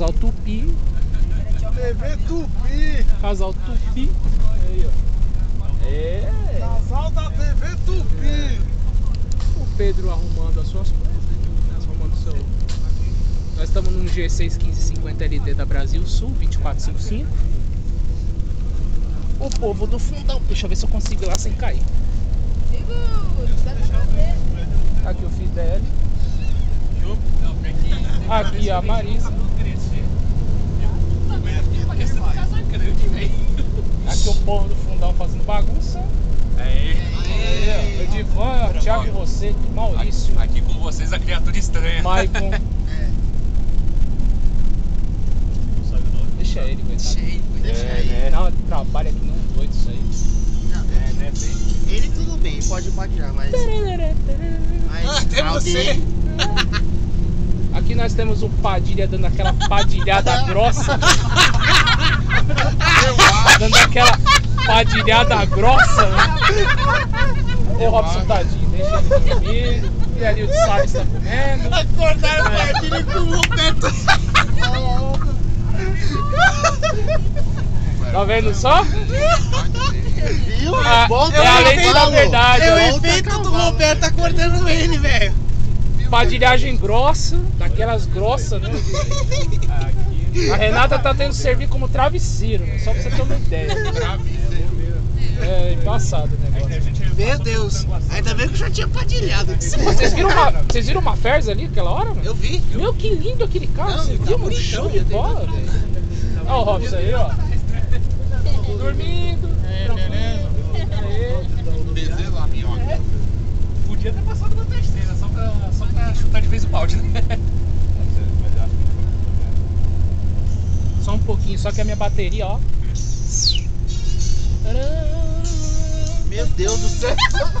Casal Tupi. TV Tupi. Casal Tupi. Aí, ó. É. Casal da TV Tupi. O Pedro arrumando as suas coisas. Arrumando o seu. Nós estamos num G6 1550 LT da Brasil Sul 2455. O povo do fundão. Deixa eu ver se eu consigo ir lá sem cair. Aqui o Fidel. Aqui a Marisa. Aqui o povo do fundão fazendo bagunça. Edivan, Thiago Rosseto, Maurício. Aqui com vocês a criatura estranha. Maicon. Deixa ele, coitado. Deixa ele. Não, trabalha aqui não doido isso aí. Né? Ele tudo bem, pode paquear, mas Até você. Aqui nós temos o Padilha dando aquela padilhada grossa. Dando aquela padilhada grossa, né? O Robson tadinho, deixa ele dormir. E ali o de Salles tá comendo. acordaram o Padilha com o Roberto. Tá vendo só? Viu? É a lei da verdade. É o Ó. efeito do Roberto acordando ele, velho. Padilhagem grossa, daquelas grossas, né? A Renata tá tendo que servir como travesseiro, né? Só pra você ter uma ideia. É embaçado o negócio. Meu Deus, ainda bem que eu já tinha padilhado. Vocês viram uma Fers ali aquela hora, mano? Eu vi. Meu, que lindo aquele carro. Você viu, mano? Show de bola, velho. Olha o Robson aí, ó. Dormindo. Bezerro lá, minhoca. Podia ter passado na terceira, só pra chutar de vez o balde, né? Só um pouquinho, só que a minha bateria, ó. Meu Deus do céu.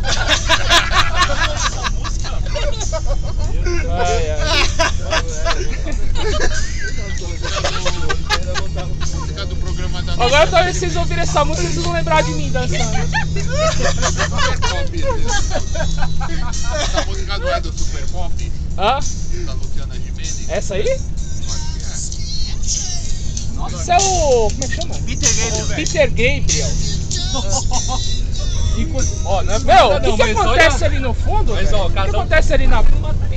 Ai, ai. Agora talvez vocês ouvirem essa música e vocês vão lembrar de mim dançando. Essa música não é do Super Pop? Hã? Da Luciana Gimenez? Essa aí? Isso é o... como é que chama? Peter Gabriel. Ó, não é... Meu, o que acontece ali no fundo? Mas, ó, O que acontece ali na... O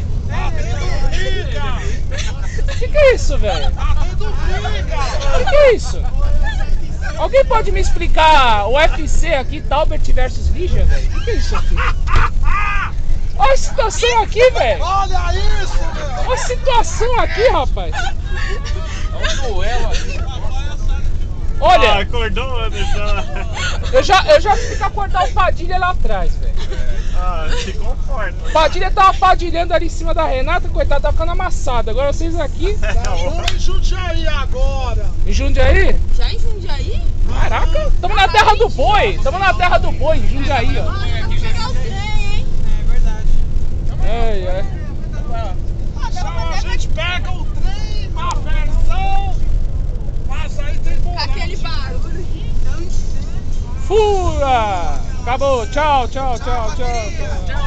que é isso, velho? O que é isso? Alguém pode me explicar o UFC aqui, Talbert versus Ligia, velho? O que é isso aqui? Olha a situação aqui, velho! Olha isso, meu! Olha a situação aqui, rapaz! É um duelo ali. Olha, Acordou, Anderson? eu já fiz acordar o Padilha lá atrás, velho. Se conforta. O Padilha tava padilhando ali em cima da Renata, coitada, tava ficando amassado. Agora vocês aqui, Vamos em Jundiaí agora! em Jundiaí? Já em Jundiaí? Caraca, tamo na terra do boi! Tamo na terra do boi, em Jundiaí, ó. Vamos pegar o trem, hein? É. Então a gente pega o trem, a versão, mas aí tem Com aquele barulho gigante. Fura! Acabou, tchau, tchau, tchau, tchau.